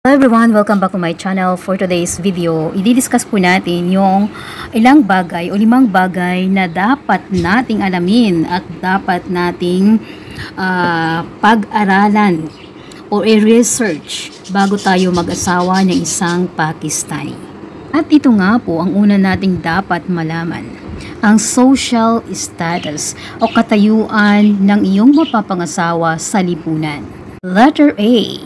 Hello everyone! Welcome back to my channel. For today's video, i-discuss po natin yung ilang bagay o 5 bagay na dapat nating alamin at dapat nating pag-aralan o i-research bago tayo mag-asawa ng isang Pakistani. At ito nga po ang una nating dapat malaman. Ang social status o katayuan ng iyong mapapangasawa sa lipunan. Letter A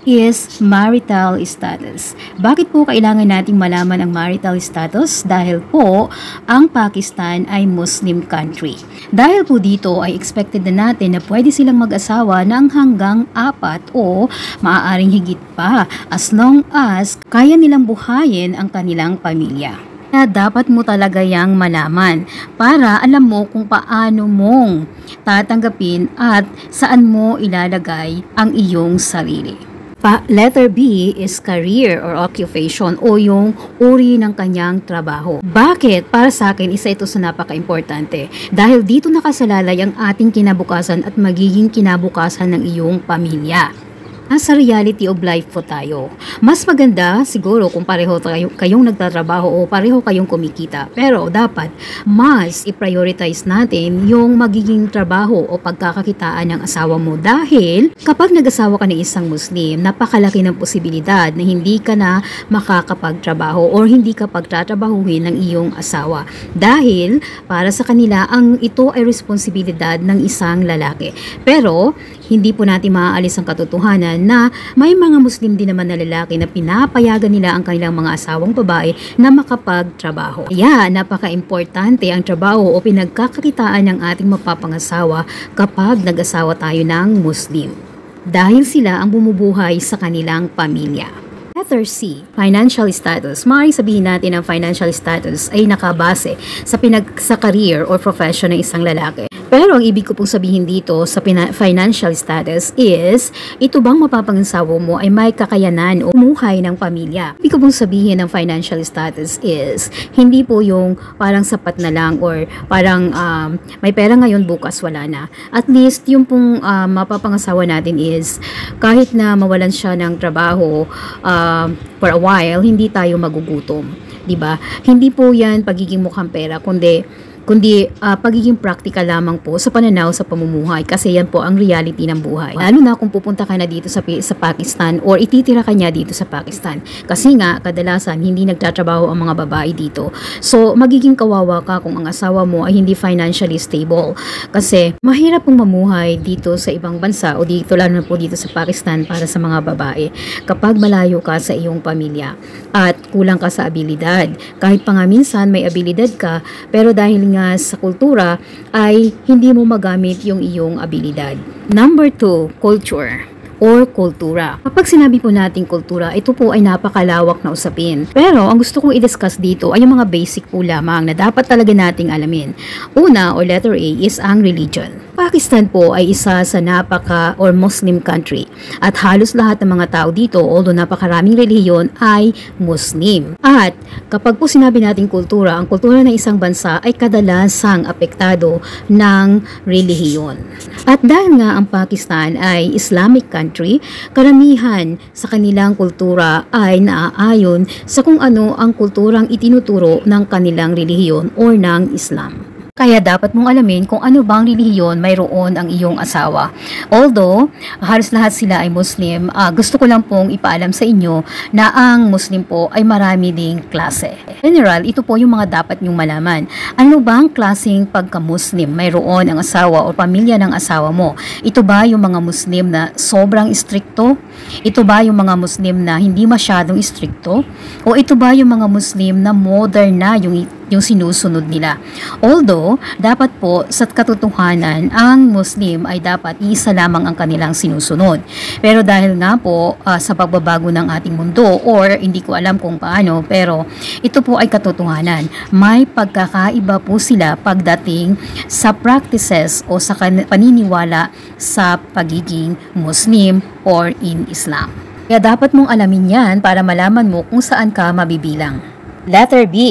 is marital status. Bakit po kailangan nating malaman ang marital status? Dahil po, ang Pakistan ay Muslim country. Dahil po dito ay expected na natin na pwede silang mag-asawa ng hanggang 4 o maaaring higit pa as long as kaya nilang buhayin ang kanilang pamilya. Na dapat mo talaga yang malaman para alam mo kung paano mong tatanggapin at saan mo ilalagay ang iyong sarili. Letter B is career or occupation o yung uri ng kanyang trabaho. Bakit? Para sa akin, isa ito sa napaka-importante. Dahil dito nakasalalay ang ating kinabukasan at magiging kinabukasan ng iyong pamilya. Nasa reality of life po tayo. Mas maganda siguro kung pareho kayong nagtatrabaho o pareho kayong kumikita. Pero dapat mas i-prioritize natin yung magiging trabaho o pagkakakitaan ng asawa mo. Dahil kapag nag-asawa ka ng isang Muslim, napakalaki ng posibilidad na hindi ka na makakapagtrabaho o hindi ka pagtatrabahuhin ng iyong asawa. Dahil para sa kanila, ito ay responsibilidad ng isang lalaki. Pero hindi po natin maaalis ang katotohanan na may mga Muslim din naman na lalaki na pinapayagan nila ang kanilang mga asawang babae na makapagtrabaho. Kaya napaka-importante ang trabaho o pinagkakakitaan ng ating mapapangasawa kapag nag-asawa tayo ng Muslim. Dahil sila ang bumubuhay sa kanilang pamilya. Letter C, financial status. Maaaring sabihin natin ang financial status ay nakabase sa career or profession ng isang lalaki. Pero ang ibig ko pong sabihin dito sa financial status is, ito bang mapapangasawa mo ay may kakayanan o umuhay ng pamilya? Ibig ko pong sabihin ng financial status is, hindi po yung parang sapat na lang or parang may pera ngayon bukas wala na. At least yung pong mapapangasawa natin is, kahit na mawalan siya ng trabaho for a while, hindi tayo magugutom. Diba? Hindi po yan pagiging mukhang pera, kundi pagiging practical lamang po sa pananaw sa pamumuhay kasi yan po ang reality ng buhay. Lalo na kung pupunta ka na dito sa Pakistan or ititira ka niya dito sa Pakistan. Kasi nga, kadalasan hindi nagtatrabaho ang mga babae dito. So, magiging kawawa ka kung ang asawa mo ay hindi financially stable. Kasi, mahirap pong mamuhay dito sa ibang bansa o dito, lalo na po dito sa Pakistan para sa mga babae. Kapag malayo ka sa iyong pamilya at kulang ka sa abilidad. Kahit pa nga minsan may abilidad ka, pero dahil nga sa kultura ay hindi mo magamit yung iyong abilidad. Number 2, culture or kultura. Kapag sinabi po nating kultura, ito po ay napakalawak na usapin. Pero ang gusto kong i-discuss dito ay yung mga basic po lamang na dapat talaga nating alamin. Una o letter A is ang religion. Pakistan po ay isa sa napaka or Muslim country at halos lahat ng mga tao dito, although napakaraming relihiyon, ay Muslim. At kapag po sinabi nating kultura, ang kultura ng isang bansa ay kadalasang apektado ng relihiyon. At dahil nga ang Pakistan ay Islamic country, karamihan sa kanilang kultura ay naaayon sa kung ano ang kulturang itinuturo ng kanilang relihiyon or ng Islam. Kaya dapat mong alamin kung ano bang relihiyon mayroon ang iyong asawa. Although, halos lahat sila ay Muslim, gusto ko lang pong ipaalam sa inyo na ang Muslim po ay marami ding klase. General, ito po yung mga dapat nyong malaman. Ano bang klaseng pagka-Muslim mayroon ang asawa o pamilya ng asawa mo? Ito ba yung mga Muslim na sobrang istrikto? Ito ba yung mga Muslim na hindi masyadong istrikto? O ito ba yung mga Muslim na modern na yung sinusunod nila? Although, dapat po sa katotohanan, ang Muslim ay dapat isa lamang ang kanilang sinusunod. Pero dahil nga po sa pagbabago ng ating mundo or hindi ko alam kung paano, pero ito po ay katotohanan. May pagkakaiba po sila pagdating sa practices o sa paniniwala sa pagiging Muslim or in Islam. Kaya dapat mong alamin yan para malaman mo kung saan ka mabibilang. Letter B,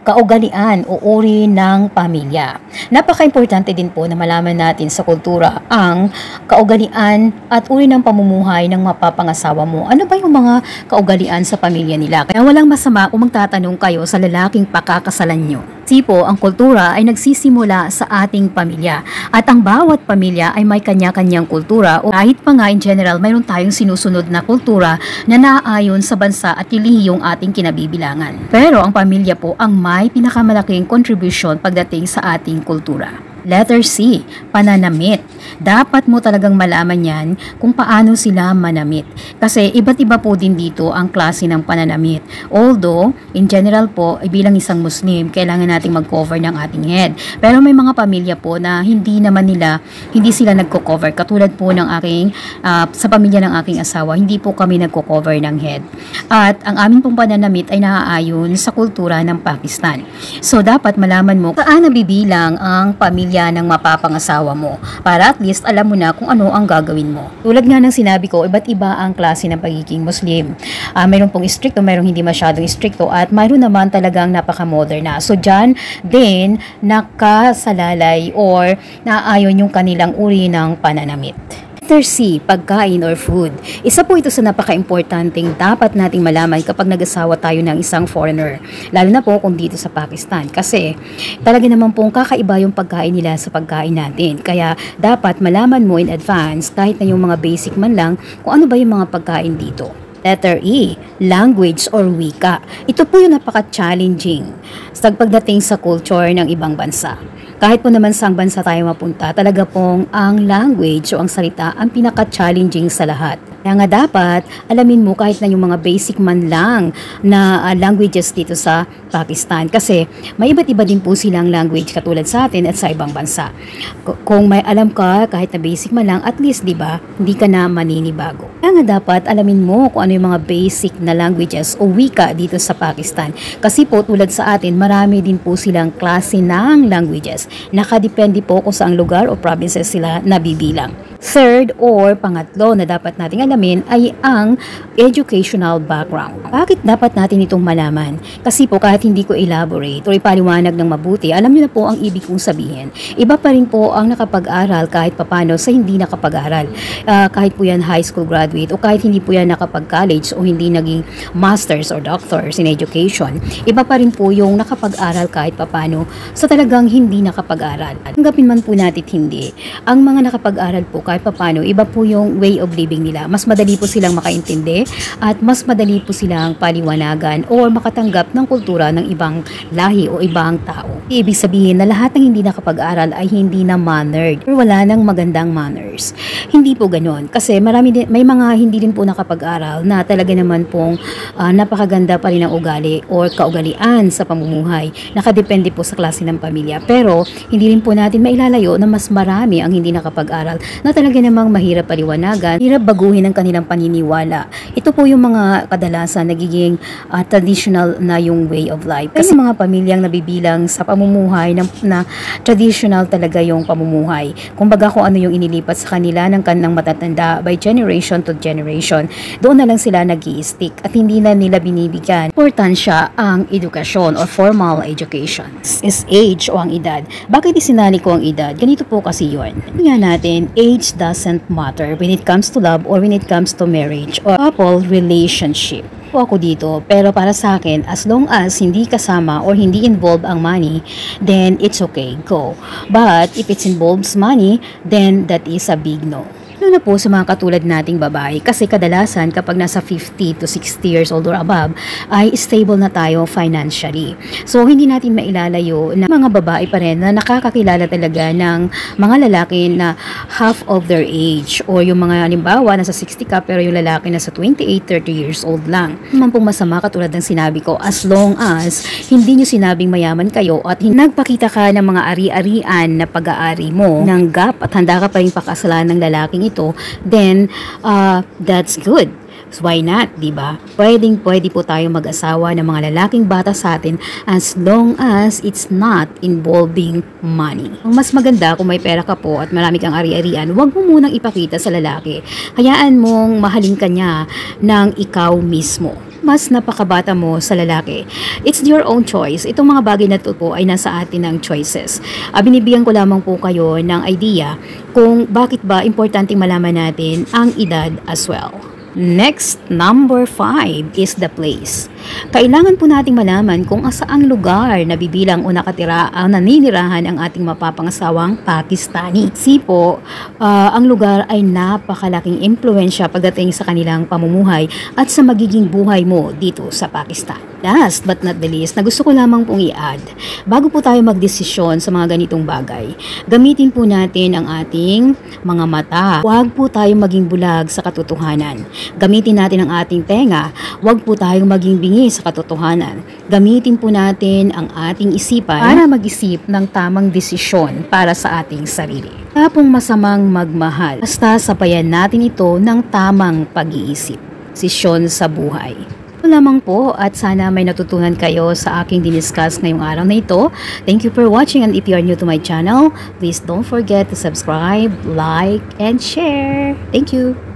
kaugalian o uri ng pamilya. Napaka-importante din po na malaman natin sa kultura ang kaugalian at uri ng pamumuhay ng mapapangasawa mo. Ano ba yung mga kaugalian sa pamilya nila? Kaya walang masama kung magtatanong kayo sa lalaking pakakasalan nyo. Kasi po, ang kultura ay nagsisimula sa ating pamilya. At ang bawat pamilya ay may kanya-kanyang kultura o kahit pa nga in general, mayroon tayong sinusunod na kultura na naaayon sa bansa at relihiyong ating kinabibilangan. Pero ang pamilya po ang may pinakamalaking contribution pagdating sa ating kultura. Letter C, pananamit. Dapat mo talagang malaman yan kung paano sila manamit. Kasi iba't iba po din dito ang klase ng pananamit. Although, in general po, bilang isang Muslim, kailangan nating mag-cover ng ating head. Pero may mga pamilya po na hindi sila nagko-cover. Katulad po ng sa pamilya ng aking asawa, hindi po kami nagko-cover ng head. At ang amin pong pananamit ay naaayon sa kultura ng Pakistan. So, dapat malaman mo saan nabibilang ang pamilya ng mapapangasawa mo para at least alam mo na kung ano ang gagawin mo. Tulad nga ng sinabi ko, iba't iba ang klase ng pagiging Muslim. Mayroon pong stricto, mayroong hindi masyadong stricto at mayroon naman talagang napaka-modern na. So dyan din nakasalalay or naaayon yung kanilang uri ng pananamit. Letter C, pagkain or food. Isa po ito sa napaka-importanting dapat nating malaman kapag nag-asawa tayo ng isang foreigner. Lalo na po kung dito sa Pakistan. Kasi talaga naman pong kakaiba yung pagkain nila sa pagkain natin. Kaya dapat malaman mo in advance kahit na yung mga basic man lang kung ano ba yung mga pagkain dito. Letter E, language or wika. Ito po yung napaka-challenging sa pagdating sa culture ng ibang bansa. Kahit po naman saang bansa tayo mapunta, talaga pong ang language o ang salita ang pinaka-challenging sa lahat. Kaya nga dapat alamin mo kahit na yung mga basic man lang na languages dito sa Pakistan. Kasi may iba't iba din po silang language katulad sa atin at sa ibang bansa. Kung may alam ka kahit na basic man lang, at least diba, hindi ka na maninibago. Kaya nga dapat alamin mo kung ano yung mga basic na languages o wika dito sa Pakistan. Kasi po tulad sa atin, marami din po silang klase ng languages. Nakadepende po kung saang lugar o provinces sila nabibilang. Third or pangatlo na dapat nating alamin ay ang educational background. Bakit dapat natin itong malaman? Kasi po kahit hindi ko elaborate o ipaliwanag ng mabuti, alam niyo na po ang ibig kong sabihin. Iba pa rin po ang nakapag-aral kahit papano sa hindi nakapag-aral. Kahit po yan high school graduate o kahit hindi po yan nakapag-college o hindi naging masters or doctors in education. Iba pa rin po yung nakapag-aral kahit papano sa talagang hindi nakapag-aral. Tanggapin man po natin hindi. Ang mga nakapag-aral po kahit papano, iba po yung way of living nila. Mas madali po silang makaintindi at mas madali po silang paliwanagan o makatanggap ng kultura ng ibang lahi o ibang tao. Ibig sabihin na lahat ng hindi nakapag-aral ay hindi na mannered or wala nang magandang manners. Hindi po ganoon. Kasi may mga hindi din po nakapag-aral na talaga naman pong napakaganda pa rin ang ugali or kaugalian sa pamumuhay. Nakadepende po sa klase ng pamilya. Pero hindi rin po natin mailalayo na mas marami ang hindi nakapag-aral na talaga namang mahirap paliwanagan, hirap baguhin ang kanilang paniniwala. Ito po yung mga kadalasan nagiging traditional na yung way of life. Kasi mga pamilyang nabibilang sa pamumuhay na traditional talaga yung pamumuhay. Kumbaga kung ano yung inilipat sa kanila ng kanilang matatanda by generation to generation, doon na lang sila nag-i-stick at hindi na nila binibigyan importansya ang edukasyon or formal education. Is age o ang edad. Bakit isinali ko ang edad? Ganito po kasi yun. Tingnan natin, age doesn't matter when it comes to love or when it comes to marriage or couple relationship. Po ako dito, pero para sa akin, as long as hindi kasama or hindi involved ang money, then it's okay, go. But if it involves money, then that is a big no. Lalo na po sa mga katulad nating babae kasi kadalasan kapag nasa 50 to 60 years old or above ay stable na tayo financially. So hindi natin mailalayo na mga babae pa rin na nakakakilala talaga ng mga lalaki na half of their age or yung mga halimbawa nasa 60 ka pero yung lalaki nasa 28-30 years old lang. Naman pong masama katulad ng sinabi ko, as long as hindi nyo sinabing mayaman kayo at nagpakita ka ng mga ari-arian na pag-aari mo ng gap at handa ka pa rin pakasalan ng lalaking ito, then that's good. So why not, diba? Pwede po tayo mag-asawa ng mga lalaking bata sa atin as long as it's not involving money. Ang mas maganda kung may pera ka po at marami kang ari-arian, huwag mo munang ipakita sa lalaki. Hayaan mong mahalin ka niya ng ikaw mismo. mas napakabata mo sa lalaki. It's your own choice. Itong mga bagay na ito po ay nasa atin ng choices. Binibigyan ko lamang po kayo ng idea kung bakit ba importante malaman natin ang edad as well. Next, number 5 is the place. Kailangan po nating malaman kung saang lugar na bibilang o nakatira ang naninirahan ang ating mapapangasawang Pakistani. Kasi po, ang lugar ay napakalaking impluensya pagdating sa kanilang pamumuhay at sa magiging buhay mo dito sa Pakistan. Last but not the least, na gusto ko lamang pong i-add, bago po tayo magdesisyon sa mga ganitong bagay, gamitin po natin ang ating mga mata. Huwag po tayong maging bulag sa katotohanan. Gamitin natin ang ating tenga. Huwag po tayong maging bingi sa katotohanan. Gamitin po natin ang ating isipan para mag-isip ng tamang desisyon para sa ating sarili. Wala pong masamang magmahal. Basta sabayan natin ito ng tamang pag-iisip. Desisyon sa buhay. Ito lamang po at sana may natutunan kayo sa aking diniscuss ngayong araw na ito. Thank you for watching, and if you are new to my channel, please don't forget to subscribe, like, and share. Thank you!